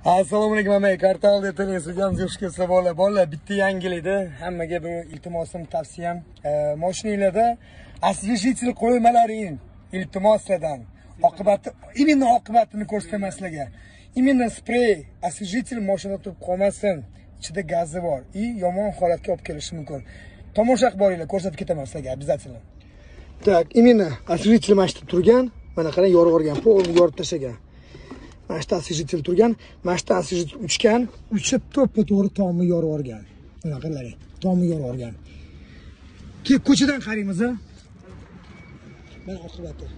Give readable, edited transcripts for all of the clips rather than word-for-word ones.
Assalomu alaykum amay, Kartal deb sizlarga xush kelibsizlar bolalar. Bolalar, bitta yangilikda hammaga bu iltimosim, tavsiyam, mashinanglarda освежитель qo'ymalaring iltimos sizlardan. Oqibatini ko'rsatamaslarga. Именно sprey, освежитель mashinada turib qolmasin. Ichida gazi bor. Yomon holatga olib kelishi mumkin. Tomosha qilib boringlar, ko'rsatib ketaman sizlarga обязательно. Так, именно освежитель mana shu turgan, mana qarang yorib yuborgan, polni yorib tashlagan. Mana shu освежитель turgan, mana shu освежитель uchgan, uchib to'ppa-to'g'ri tomni yorib yuborgan. Mana qarang, tomni yorib yuborgan. Kelib ko'chadan qaraymiz a. Mana oqibati.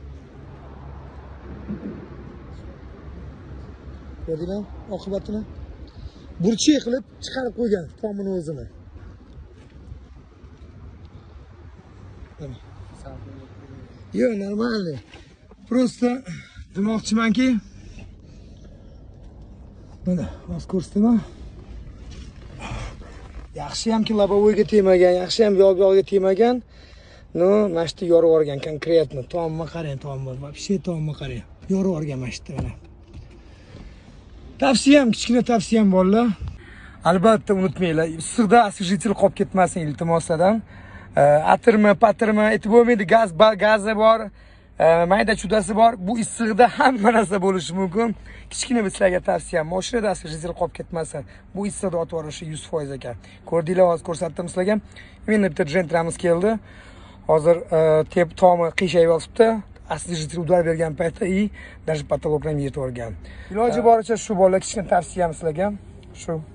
Ko'rdinglar oqibatini? Burchak qilib chiqarib qo'ygan tomini o'zini. Yo, нормально. Просто demoqchimanki, mana hozir ko'rsataman. Yaxshiyamki labovoyga tegmagan, yaxshiyam yo'l-yo'lga tegmagan. No, mana shu yorib yuborgan konkretno. Tomni qarang, tomni. Вообще tomni qarang. Yorib yuborgan mana shu mana. Tavsiyam, kichkina tavsiyam bolalar. Albatta unutmanglar, issiqda освежитель qolib ketmasin iltimoslardan. Patirma, aytib bo'lmaydi, gazi bor, mayda chudasi bor. Bu issiqda hamma narsa bo'lishi mumkin. Kichkina sizlarga tavsiyam, mashinada освежитель qolib ketmasin. Bu issiqda otib yuborishi 100% ekan. Ko'rdinglar, hozir ko'rsatdim sizlarga. Menda bitta jentramiz keldi. Hozir tomi qiyshayib yotibdi. Освежитель udar bergan paytda даже потолокdan yetib olgan. Iloji boricha shu bolalar kichkina tavsiyam sizlarga. Shu